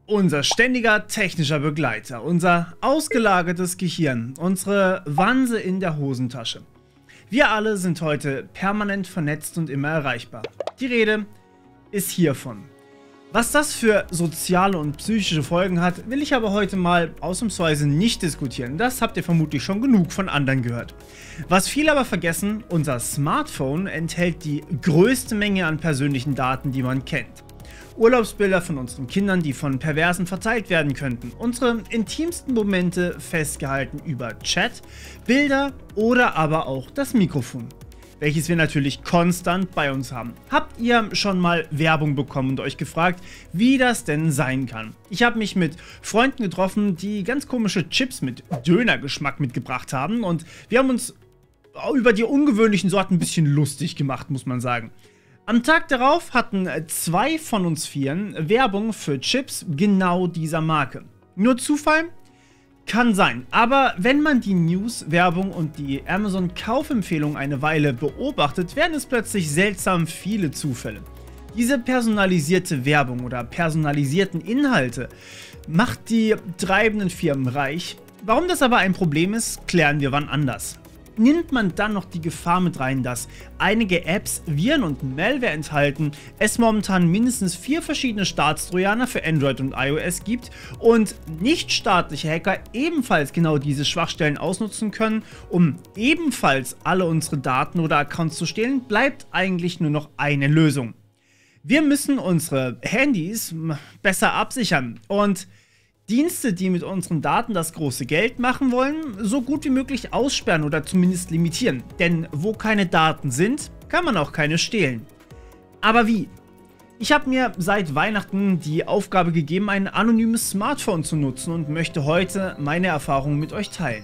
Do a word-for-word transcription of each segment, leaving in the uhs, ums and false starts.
Unser ständiger technischer Begleiter, unser ausgelagertes Gehirn, unsere Wanse in der Hosentasche. Wir alle sind heute permanent vernetzt und immer erreichbar. Die Rede ist hiervon. Was das für soziale und psychische Folgen hat, will ich aber heute mal ausnahmsweise nicht diskutieren. Das habt ihr vermutlich schon genug von anderen gehört. Was viele aber vergessen, unser Smartphone enthält die größte Menge an persönlichen Daten, die man kennt. Urlaubsbilder von unseren Kindern, die von Perversen verteilt werden könnten. Unsere intimsten Momente festgehalten über Chat, Bilder oder aber auch das Mikrofon, welches wir natürlich konstant bei uns haben. Habt ihr schon mal Werbung bekommen und euch gefragt, wie das denn sein kann? Ich habe mich mit Freunden getroffen, die ganz komische Chips mit Dönergeschmack mitgebracht haben und wir haben uns über die ungewöhnlichen Sorten ein bisschen lustig gemacht, muss man sagen. Am Tag darauf hatten zwei von uns Vieren Werbung für Chips genau dieser Marke. Nur Zufall? Kann sein, aber wenn man die News, Werbung und die Amazon-Kaufempfehlung eine Weile beobachtet, werden es plötzlich seltsam viele Zufälle. Diese personalisierte Werbung oder personalisierten Inhalte macht die treibenden Firmen reich. Warum das aber ein Problem ist, klären wir wann anders. Nimmt man dann noch die Gefahr mit rein, dass einige Apps Viren und Malware enthalten, es momentan mindestens vier verschiedene Staatstrojaner für Android und iOS gibt und nichtstaatliche Hacker ebenfalls genau diese Schwachstellen ausnutzen können, um ebenfalls alle unsere Daten oder Accounts zu stehlen, bleibt eigentlich nur noch eine Lösung. Wir müssen unsere Handys besser absichern und Dienste, die mit unseren Daten das große Geld machen wollen, so gut wie möglich aussperren oder zumindest limitieren. Denn wo keine Daten sind, kann man auch keine stehlen. Aber wie? Ich habe mir seit Weihnachten die Aufgabe gegeben, ein anonymes Smartphone zu nutzen und möchte heute meine Erfahrungen mit euch teilen.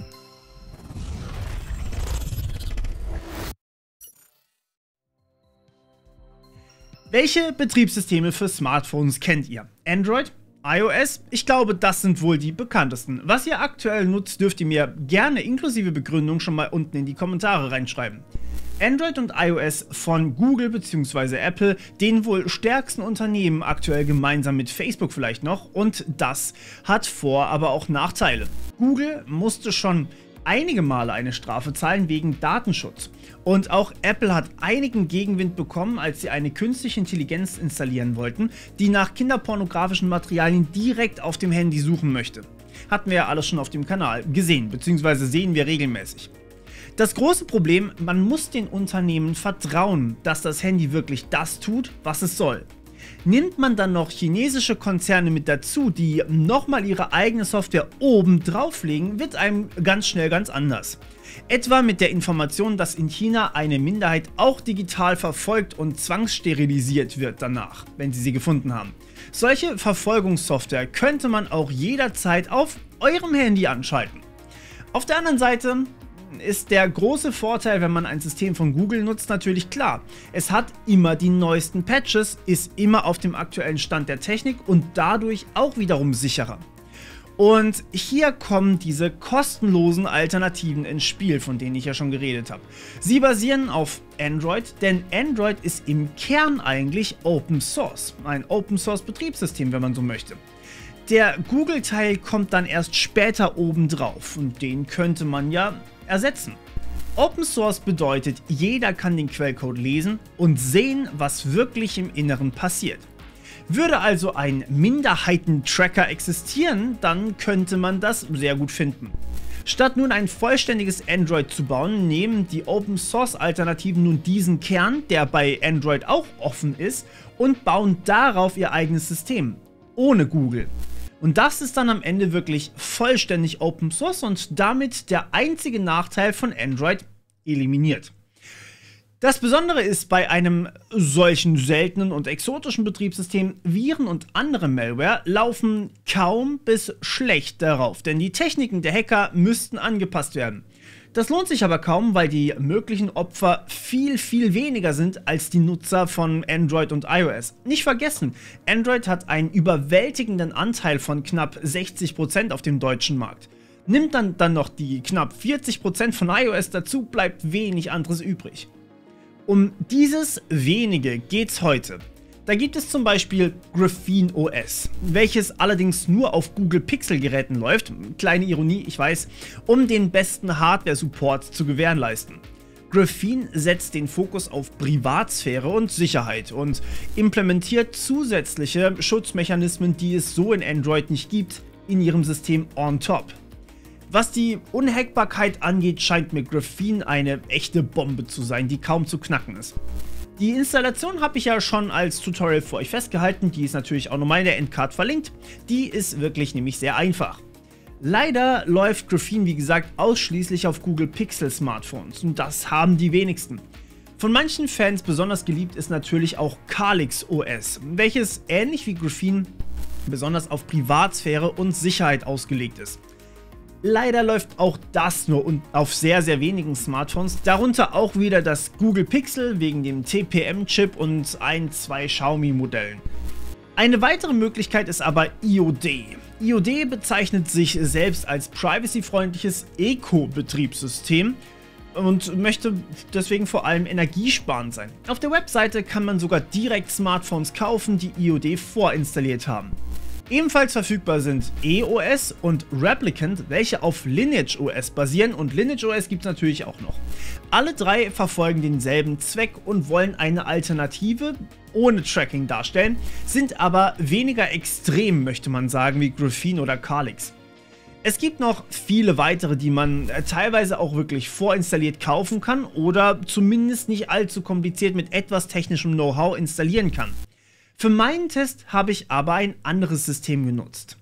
Welche Betriebssysteme für Smartphones kennt ihr? Android? iOS? Ich glaube, das sind wohl die bekanntesten. Was ihr aktuell nutzt, dürft ihr mir gerne inklusive Begründung schon mal unten in die Kommentare reinschreiben. Android und iOS von Google bzw. Apple, den wohl stärksten Unternehmen aktuell gemeinsam mit Facebook vielleicht noch, und das hat Vor-, aber auch Nachteile. Google musste schon einige Male eine Strafe zahlen wegen Datenschutz. Und auch Apple hat einigen Gegenwind bekommen, als sie eine künstliche Intelligenz installieren wollten, die nach kinderpornografischen Materialien direkt auf dem Handy suchen möchte. Hatten wir ja alles schon auf dem Kanal gesehen, beziehungsweise sehen wir regelmäßig. Das große Problem, man muss den Unternehmen vertrauen, dass das Handy wirklich das tut, was es soll. Nimmt man dann noch chinesische Konzerne mit dazu, die nochmal ihre eigene Software oben drauflegen, wird einem ganz schnell ganz anders. Etwa mit der Information, dass in China eine Minderheit auch digital verfolgt und zwangssterilisiert wird danach, wenn sie sie gefunden haben. Solche Verfolgungssoftware könnte man auch jederzeit auf eurem Handy anschalten. Auf der anderen Seite ist der große Vorteil, wenn man ein System von Google nutzt, natürlich klar. Es hat immer die neuesten Patches, ist immer auf dem aktuellen Stand der Technik und dadurch auch wiederum sicherer. Und hier kommen diese kostenlosen Alternativen ins Spiel, von denen ich ja schon geredet habe. Sie basieren auf Android, denn Android ist im Kern eigentlich Open Source, ein Open Source Betriebssystem, wenn man so möchte. Der Google-Teil kommt dann erst später oben drauf und den könnte man ja ersetzen. Open Source bedeutet, jeder kann den Quellcode lesen und sehen, was wirklich im Inneren passiert. Würde also ein Minderheiten-Tracker existieren, dann könnte man das sehr gut finden. Statt nun ein vollständiges Android zu bauen, nehmen die Open Source Alternativen nun diesen Kern, der bei Android auch offen ist, und bauen darauf ihr eigenes System, ohne Google. Und das ist dann am Ende wirklich vollständig Open Source und damit der einzige Nachteil von Android eliminiert. Das Besondere ist bei einem solchen seltenen und exotischen Betriebssystem, Viren und andere Malware laufen kaum bis schlecht darauf, denn die Techniken der Hacker müssten angepasst werden. Das lohnt sich aber kaum, weil die möglichen Opfer viel, viel weniger sind als die Nutzer von Android und iOS. Nicht vergessen, Android hat einen überwältigenden Anteil von knapp sechzig Prozent auf dem deutschen Markt. Nimmt dann, dann noch die knapp vierzig Prozent von iOS dazu, bleibt wenig anderes übrig. Um dieses wenige geht's heute. Da gibt es zum Beispiel Graphene O S, welches allerdings nur auf Google Pixel Geräten läuft, kleine Ironie, ich weiß, um den besten Hardware-Support zu gewährleisten. Graphene setzt den Fokus auf Privatsphäre und Sicherheit und implementiert zusätzliche Schutzmechanismen, die es so in Android nicht gibt, in ihrem System on top. Was die Unhackbarkeit angeht, scheint mir Graphene eine echte Bombe zu sein, die kaum zu knacken ist. Die Installation habe ich ja schon als Tutorial für euch festgehalten, die ist natürlich auch nochmal in der Endcard verlinkt. Die ist wirklich nämlich sehr einfach. Leider läuft Graphene wie gesagt ausschließlich auf Google Pixel Smartphones und das haben die wenigsten. Von manchen Fans besonders geliebt ist natürlich auch Calyx O S, welches ähnlich wie Graphene besonders auf Privatsphäre und Sicherheit ausgelegt ist. Leider läuft auch das nur auf sehr sehr wenigen Smartphones, darunter auch wieder das Google Pixel wegen dem T P M-Chip und ein, zwei Xiaomi-Modellen. Eine weitere Möglichkeit ist aber I O D. I O D bezeichnet sich selbst als privacy-freundliches Eco-Betriebssystem und möchte deswegen vor allem energiesparend sein. Auf der Webseite kann man sogar direkt Smartphones kaufen, die I O D vorinstalliert haben. Ebenfalls verfügbar sind E O S und Replicant, welche auf Lineage O S basieren und Lineage O S gibt es natürlich auch noch. Alle drei verfolgen denselben Zweck und wollen eine Alternative ohne Tracking darstellen, sind aber weniger extrem, möchte man sagen, wie Graphene oder Calyx. Es gibt noch viele weitere, die man teilweise auch wirklich vorinstalliert kaufen kann oder zumindest nicht allzu kompliziert mit etwas technischem Know-how installieren kann. Für meinen Test habe ich aber ein anderes System genutzt.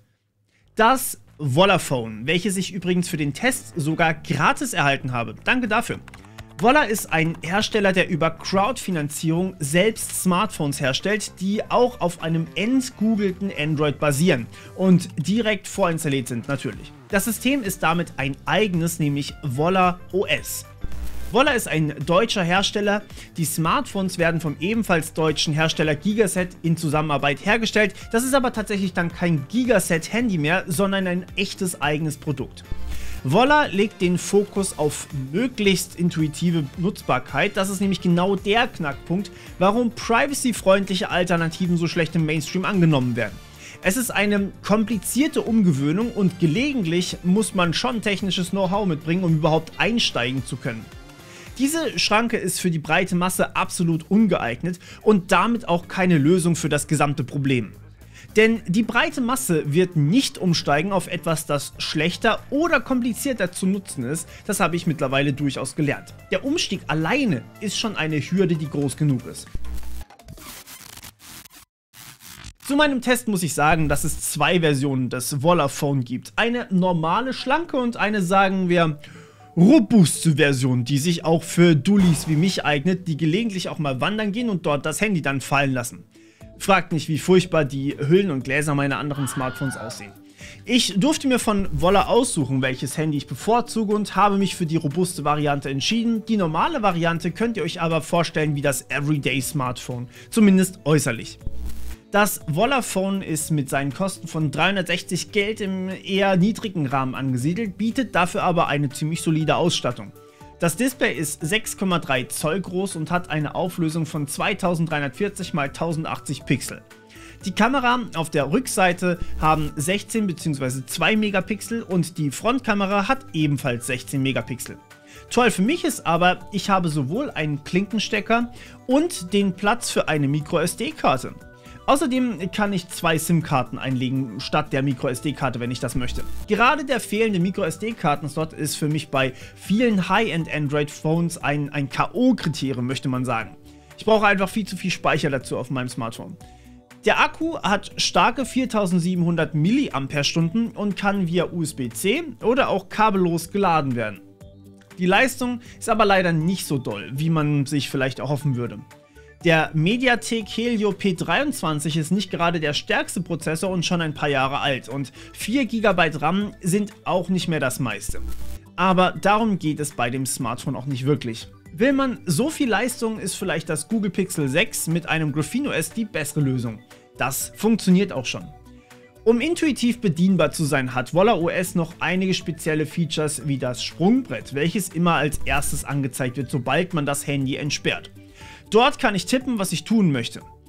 Das Volaphone, welches ich übrigens für den Test sogar gratis erhalten habe. Danke dafür. Vola ist ein Hersteller, der über Crowdfinanzierung selbst Smartphones herstellt, die auch auf einem entgoogelten Android basieren und direkt vorinstalliert sind natürlich. Das System ist damit ein eigenes, nämlich Vola O S. Vola ist ein deutscher Hersteller, die Smartphones werden vom ebenfalls deutschen Hersteller Gigaset in Zusammenarbeit hergestellt, das ist aber tatsächlich dann kein Gigaset-Handy mehr, sondern ein echtes eigenes Produkt. Vola legt den Fokus auf möglichst intuitive Nutzbarkeit, das ist nämlich genau der Knackpunkt, warum privacy-freundliche Alternativen so schlecht im Mainstream angenommen werden. Es ist eine komplizierte Umgewöhnung und gelegentlich muss man schon technisches Know-how mitbringen, um überhaupt einsteigen zu können. Diese Schranke ist für die breite Masse absolut ungeeignet und damit auch keine Lösung für das gesamte Problem. Denn die breite Masse wird nicht umsteigen auf etwas, das schlechter oder komplizierter zu nutzen ist, das habe ich mittlerweile durchaus gelernt. Der Umstieg alleine ist schon eine Hürde, die groß genug ist. Zu meinem Test muss ich sagen, dass es zwei Versionen des Volaphone gibt. Eine normale, schlanke und eine, sagen wir, robuste Version, die sich auch für Dullis wie mich eignet, die gelegentlich auch mal wandern gehen und dort das Handy dann fallen lassen. Fragt nicht, wie furchtbar die Hüllen und Gläser meiner anderen Smartphones aussehen. Ich durfte mir von Vola aussuchen, welches Handy ich bevorzuge und habe mich für die robuste Variante entschieden. Die normale Variante könnt ihr euch aber vorstellen wie das Everyday Smartphone, zumindest äußerlich. Das Volaphone ist mit seinen Kosten von dreihundertsechzig Geld im eher niedrigen Rahmen angesiedelt, bietet dafür aber eine ziemlich solide Ausstattung. Das Display ist sechs Komma drei Zoll groß und hat eine Auflösung von zweitausenddreihundertvierzig mal tausendachtzig Pixel. Die Kamera auf der Rückseite haben sechzehn bzw. zwei Megapixel und die Frontkamera hat ebenfalls sechzehn Megapixel. Toll für mich ist aber, ich habe sowohl einen Klinkenstecker und den Platz für eine Micro S D-Karte. Außerdem kann ich zwei SIM-Karten einlegen, statt der Micro S D-Karte, wenn ich das möchte. Gerade der fehlende Micro S D-Karten-Slot ist für mich bei vielen High-End-Android-Phones ein, ein K O-Kriterium, möchte man sagen. Ich brauche einfach viel zu viel Speicher dazu auf meinem Smartphone. Der Akku hat starke viertausendsiebenhundert Milliampere-Stunden und kann via U S B C oder auch kabellos geladen werden. Die Leistung ist aber leider nicht so doll, wie man sich vielleicht erhoffen würde. Der Mediatek Helio P dreiundzwanzig ist nicht gerade der stärkste Prozessor und schon ein paar Jahre alt und vier Gigabyte RAM sind auch nicht mehr das meiste. Aber darum geht es bei dem Smartphone auch nicht wirklich. Will man so viel Leistung, ist vielleicht das Google Pixel sechs mit einem Graphene O S die bessere Lösung. Das funktioniert auch schon. Um intuitiv bedienbar zu sein, hat Vola O S noch einige spezielle Features wie das Sprungbrett, welches immer als erstes angezeigt wird, sobald man das Handy entsperrt. Dort kann ich tippen, was ich tun möchte.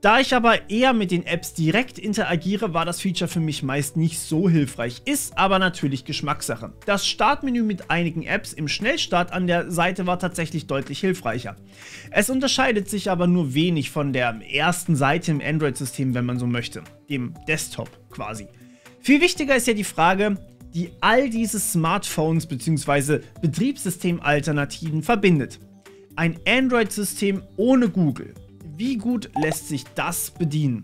Da ich aber eher mit den Apps direkt interagiere, war das Feature für mich meist nicht so hilfreich, ist aber natürlich Geschmackssache. Das Startmenü mit einigen Apps im Schnellstart an der Seite war tatsächlich deutlich hilfreicher. Es unterscheidet sich aber nur wenig von der ersten Seite im Android-System, wenn man so möchte, dem Desktop quasi. Viel wichtiger ist ja die Frage, die all diese Smartphones bzw. Betriebssystemalternativen verbindet. Ein Android-System ohne Google. Wie gut lässt sich das bedienen?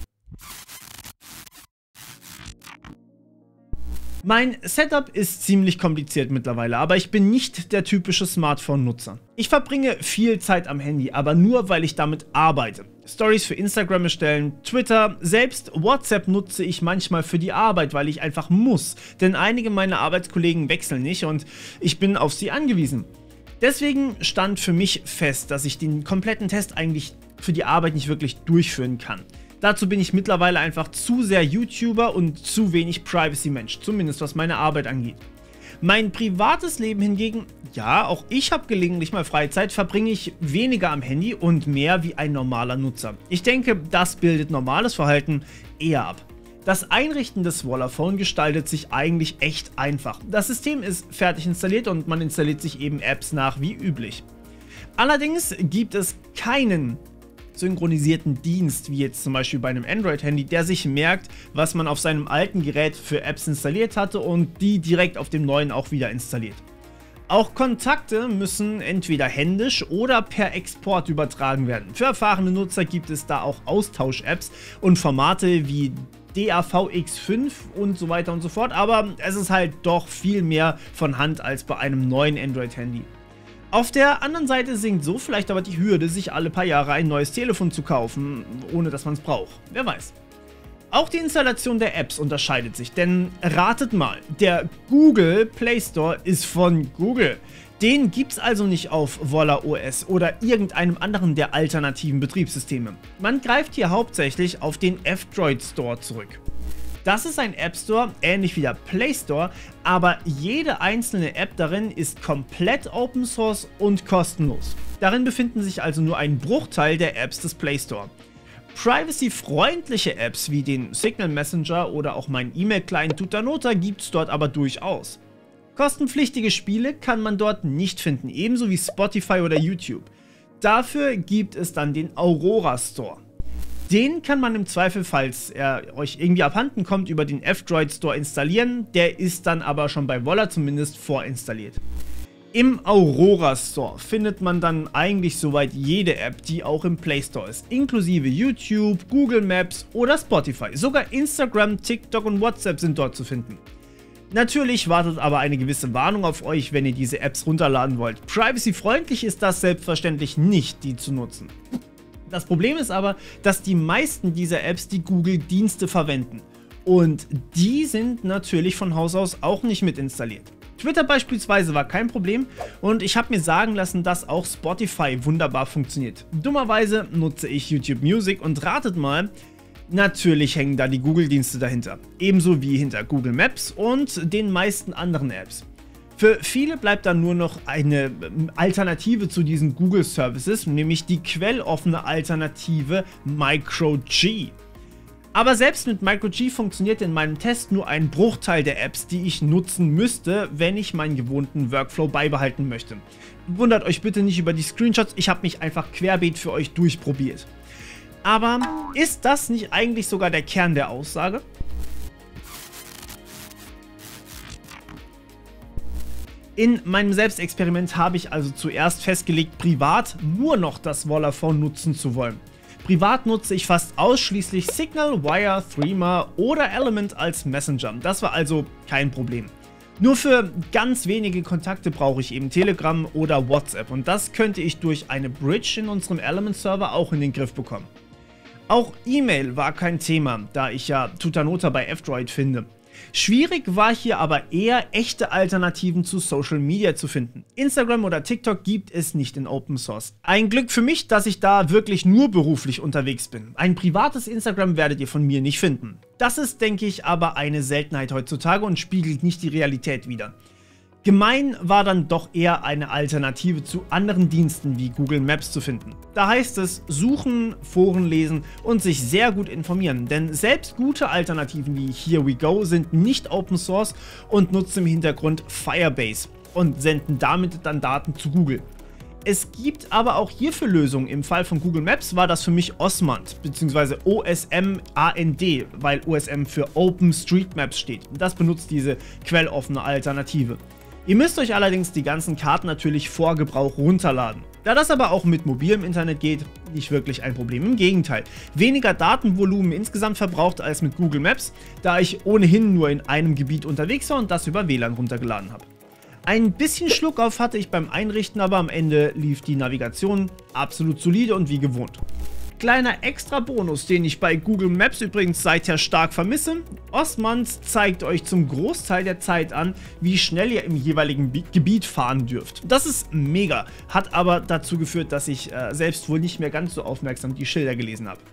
Mein Setup ist ziemlich kompliziert mittlerweile, aber ich bin nicht der typische Smartphone-Nutzer. Ich verbringe viel Zeit am Handy, aber nur, weil ich damit arbeite. Stories für Instagram erstellen, Twitter, selbst WhatsApp nutze ich manchmal für die Arbeit, weil ich einfach muss, denn einige meiner Arbeitskollegen wechseln nicht und ich bin auf sie angewiesen. Deswegen stand für mich fest, dass ich den kompletten Test eigentlich für die Arbeit nicht wirklich durchführen kann. Dazu bin ich mittlerweile einfach zu sehr YouTuber und zu wenig Privacy-Mensch, zumindest was meine Arbeit angeht. Mein privates Leben hingegen, ja, auch ich habe gelegentlich mal Freizeit, verbringe ich weniger am Handy und mehr wie ein normaler Nutzer. Ich denke, das bildet normales Verhalten eher ab. Das Einrichten des Vollaphone gestaltet sich eigentlich echt einfach. Das System ist fertig installiert und man installiert sich eben Apps nach wie üblich. Allerdings gibt es keinen synchronisierten Dienst, wie jetzt zum Beispiel bei einem Android-Handy, der sich merkt, was man auf seinem alten Gerät für Apps installiert hatte und die direkt auf dem neuen auch wieder installiert. Auch Kontakte müssen entweder händisch oder per Export übertragen werden. Für erfahrene Nutzer gibt es da auch Austausch-Apps und Formate wie D A V X fünf und so weiter und so fort, aber es ist halt doch viel mehr von Hand als bei einem neuen Android-Handy. Auf der anderen Seite sinkt so vielleicht aber die Hürde, sich alle paar Jahre ein neues Telefon zu kaufen, ohne dass man es braucht. Wer weiß. Auch die Installation der Apps unterscheidet sich, denn ratet mal, der Google Play Store ist von Google. Den gibt's also nicht auf Volla O S oder irgendeinem anderen der alternativen Betriebssysteme. Man greift hier hauptsächlich auf den F-Droid Store zurück. Das ist ein App Store, ähnlich wie der Play Store, aber jede einzelne App darin ist komplett Open Source und kostenlos. Darin befinden sich also nur ein Bruchteil der Apps des Play Store. Privacy-freundliche Apps wie den Signal Messenger oder auch meinen E-Mail-Client Tutanota gibt es dort aber durchaus. Kostenpflichtige Spiele kann man dort nicht finden, ebenso wie Spotify oder YouTube. Dafür gibt es dann den Aurora Store. Den kann man im Zweifel, falls er euch irgendwie abhanden kommt, über den F-Droid Store installieren, der ist dann aber schon bei Volla zumindest vorinstalliert. Im Aurora Store findet man dann eigentlich soweit jede App, die auch im Play Store ist, inklusive YouTube, Google Maps oder Spotify. Sogar Instagram, TikTok und WhatsApp sind dort zu finden. Natürlich wartet aber eine gewisse Warnung auf euch, wenn ihr diese Apps runterladen wollt. Privacy-freundlich ist das selbstverständlich nicht, die zu nutzen. Das Problem ist aber, dass die meisten dieser Apps die Google-Dienste verwenden. Und die sind natürlich von Haus aus auch nicht mit installiert. Twitter beispielsweise war kein Problem und ich habe mir sagen lassen, dass auch Spotify wunderbar funktioniert. Dummerweise nutze ich YouTube Music und ratet mal, natürlich hängen da die Google-Dienste dahinter. Ebenso wie hinter Google Maps und den meisten anderen Apps. Für viele bleibt dann nur noch eine Alternative zu diesen Google Services, nämlich die quelloffene Alternative MicroG. Aber selbst mit MicroG funktioniert in meinem Test nur ein Bruchteil der Apps, die ich nutzen müsste, wenn ich meinen gewohnten Workflow beibehalten möchte. Wundert euch bitte nicht über die Screenshots, ich habe mich einfach querbeet für euch durchprobiert. Aber ist das nicht eigentlich sogar der Kern der Aussage? In meinem Selbstexperiment habe ich also zuerst festgelegt, privat nur noch das Vollaphone nutzen zu wollen. Privat nutze ich fast ausschließlich Signal, Wire, Threema oder Element als Messenger. Das war also kein Problem. Nur für ganz wenige Kontakte brauche ich eben Telegram oder WhatsApp und das könnte ich durch eine Bridge in unserem Element-Server auch in den Griff bekommen. Auch E-Mail war kein Thema, da ich ja Tutanota bei F-Droid finde. Schwierig war hier aber eher echte Alternativen zu Social Media zu finden. Instagram oder TikTok gibt es nicht in Open Source. Ein Glück für mich, dass ich da wirklich nur beruflich unterwegs bin. Ein privates Instagram werdet ihr von mir nicht finden. Das ist, denke ich, aber eine Seltenheit heutzutage und spiegelt nicht die Realität wider. Gemein war dann doch eher eine Alternative zu anderen Diensten wie Google Maps zu finden. Da heißt es suchen, Foren lesen und sich sehr gut informieren, denn selbst gute Alternativen wie Here We Go sind nicht Open Source und nutzen im Hintergrund Firebase und senden damit dann Daten zu Google. Es gibt aber auch hierfür Lösungen. Im Fall von Google Maps war das für mich Osmand bzw. O S M A N D, weil O S M für OpenStreetMaps steht. Das benutzt diese quelloffene Alternative. Ihr müsst euch allerdings die ganzen Karten natürlich vor Gebrauch runterladen. Da das aber auch mit mobilem Internet geht, nicht wirklich ein Problem. Im Gegenteil, weniger Datenvolumen insgesamt verbraucht als mit Google Maps, da ich ohnehin nur in einem Gebiet unterwegs war und das über W L A N runtergeladen habe. Ein bisschen Schluck auf hatte ich beim Einrichten, aber am Ende lief die Navigation absolut solide und wie gewohnt. Kleiner extra Bonus, den ich bei Google Maps übrigens seither stark vermisse: Osmand zeigt euch zum Großteil der Zeit an, wie schnell ihr im jeweiligen Gebiet fahren dürft. Das ist mega, hat aber dazu geführt, dass ich äh, selbst wohl nicht mehr ganz so aufmerksam die Schilder gelesen habe.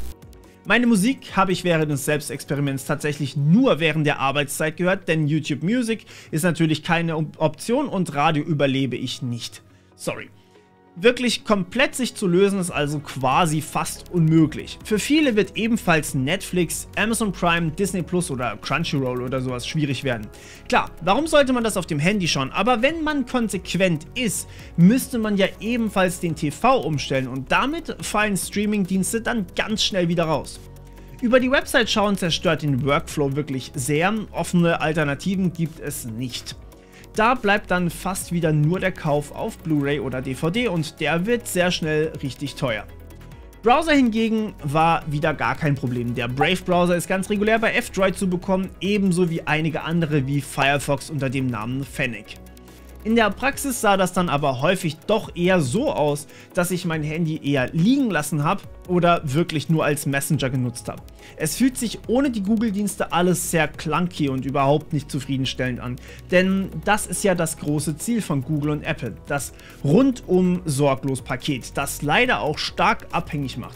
Meine Musik habe ich während des Selbstexperiments tatsächlich nur während der Arbeitszeit gehört, denn YouTube Music ist natürlich keine Option und Radio überlebe ich nicht. Sorry. Wirklich komplett sich zu lösen ist also quasi fast unmöglich. Für viele wird ebenfalls Netflix, Amazon Prime, Disney Plus oder Crunchyroll oder sowas schwierig werden. Klar, warum sollte man das auf dem Handy schauen? Aber wenn man konsequent ist, müsste man ja ebenfalls den T V umstellen und damit fallen Streamingdienste dann ganz schnell wieder raus. Über die Website schauen zerstört den Workflow wirklich sehr, offene Alternativen gibt es nicht. Da bleibt dann fast wieder nur der Kauf auf Blu-ray oder D V D und der wird sehr schnell richtig teuer. Browser hingegen war wieder gar kein Problem. Der Brave-Browser ist ganz regulär bei F-Droid zu bekommen, ebenso wie einige andere wie Firefox unter dem Namen Fennec. In der Praxis sah das dann aber häufig doch eher so aus, dass ich mein Handy eher liegen lassen habe oder wirklich nur als Messenger genutzt habe. Es fühlt sich ohne die Google-Dienste alles sehr clunky und überhaupt nicht zufriedenstellend an, denn das ist ja das große Ziel von Google und Apple, das rundum sorglos Paket, das leider auch stark abhängig macht.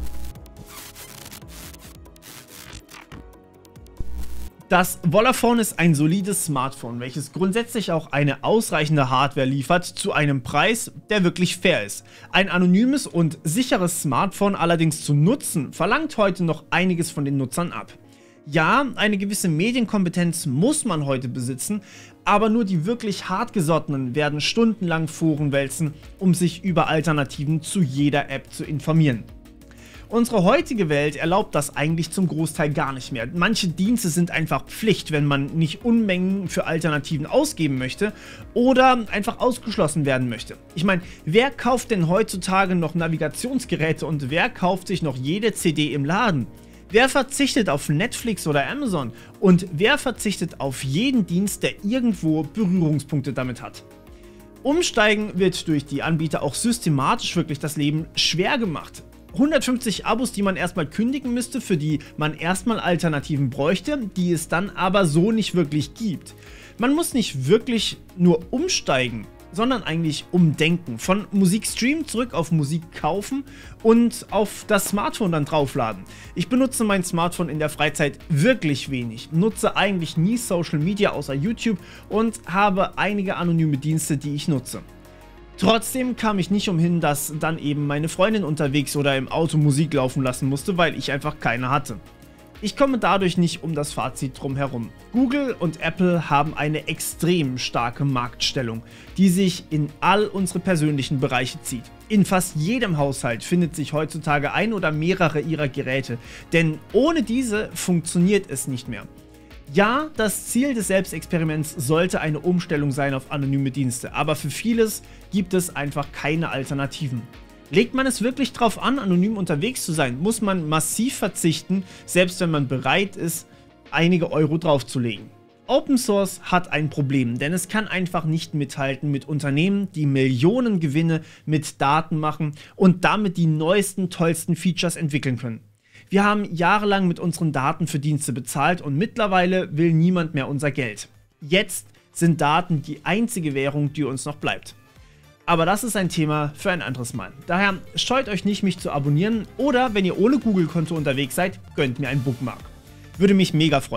Das Vollaphone ist ein solides Smartphone, welches grundsätzlich auch eine ausreichende Hardware liefert zu einem Preis, der wirklich fair ist. Ein anonymes und sicheres Smartphone allerdings zu nutzen, verlangt heute noch einiges von den Nutzern ab. Ja, eine gewisse Medienkompetenz muss man heute besitzen, aber nur die wirklich hartgesottenen werden stundenlang Foren wälzen, um sich über Alternativen zu jeder App zu informieren. Unsere heutige Welt erlaubt das eigentlich zum Großteil gar nicht mehr. Manche Dienste sind einfach Pflicht, wenn man nicht Unmengen für Alternativen ausgeben möchte oder einfach ausgeschlossen werden möchte. Ich meine, wer kauft denn heutzutage noch Navigationsgeräte und wer kauft sich noch jede C D im Laden? Wer verzichtet auf Netflix oder Amazon? Und wer verzichtet auf jeden Dienst, der irgendwo Berührungspunkte damit hat? Umsteigen wird durch die Anbieter auch systematisch wirklich das Leben schwer gemacht. hundertfünfzig Abos, die man erstmal kündigen müsste, für die man erstmal Alternativen bräuchte, die es dann aber so nicht wirklich gibt. Man muss nicht wirklich nur umsteigen, sondern eigentlich umdenken. Von Musik streamen zurück auf Musik kaufen und auf das Smartphone dann draufladen. Ich benutze mein Smartphone in der Freizeit wirklich wenig, nutze eigentlich nie Social Media außer YouTube und habe einige anonyme Dienste, die ich nutze. Trotzdem kam ich nicht umhin, dass dann eben meine Freundin unterwegs oder im Auto Musik laufen lassen musste, weil ich einfach keine hatte. Ich komme dadurch nicht um das Fazit drum herum. Google und Apple haben eine extrem starke Marktstellung, die sich in all unsere persönlichen Bereiche zieht. In fast jedem Haushalt findet sich heutzutage ein oder mehrere ihrer Geräte, denn ohne diese funktioniert es nicht mehr. Ja, das Ziel des Selbstexperiments sollte eine Umstellung sein auf anonyme Dienste, aber für vieles gibt es einfach keine Alternativen. Legt man es wirklich drauf an, anonym unterwegs zu sein, muss man massiv verzichten, selbst wenn man bereit ist, einige Euro draufzulegen. Open Source hat ein Problem, denn es kann einfach nicht mithalten mit Unternehmen, die Millionen Gewinne mit Daten machen und damit die neuesten, tollsten Features entwickeln können. Wir haben jahrelang mit unseren Daten für Dienste bezahlt und mittlerweile will niemand mehr unser Geld. Jetzt sind Daten die einzige Währung, die uns noch bleibt. Aber das ist ein Thema für ein anderes Mal. Daher scheut euch nicht, mich zu abonnieren oder wenn ihr ohne Google-Konto unterwegs seid, gönnt mir einen Bookmark. Würde mich mega freuen.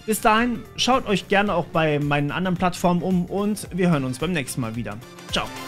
Bis dahin, schaut euch gerne auch bei meinen anderen Plattformen um und wir hören uns beim nächsten Mal wieder. Ciao.